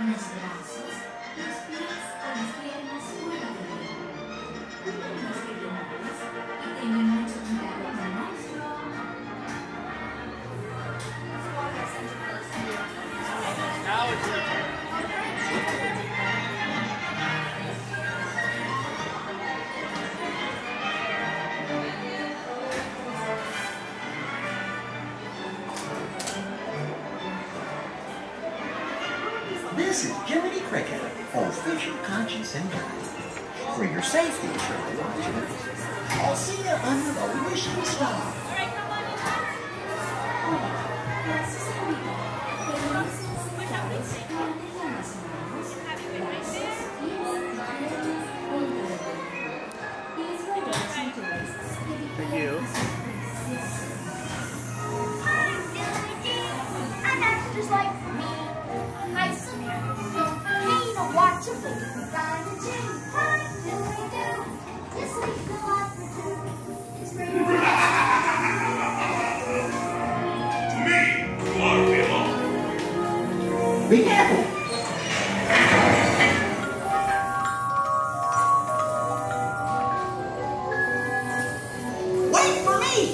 los brazos, los pies o las piernas fuera de él. Cuiden los pequeños y tengan mucho cuidado con el monstruo. Now it's your turn. This is Jiminy Cricket, official conscience and guide. For your safety, Shirley Watcher. I'll see you under the wishing star. For you. I'm not just like me. I see. Need to watch a movie. Diamond Jim. What do we do? This week the lot for two. It's pretty To me, you are alone. Be careful. Wait for me.